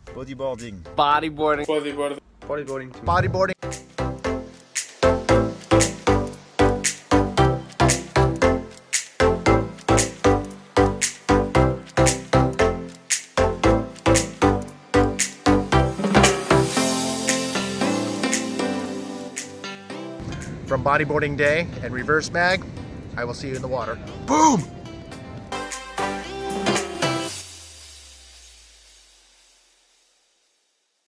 Bodyboarding. Bodyboarding. Bodyboard. Bodyboarding. Bodyboarding. From Bodyboarding Day and Reverse Mag, I will see you in the water. Boom!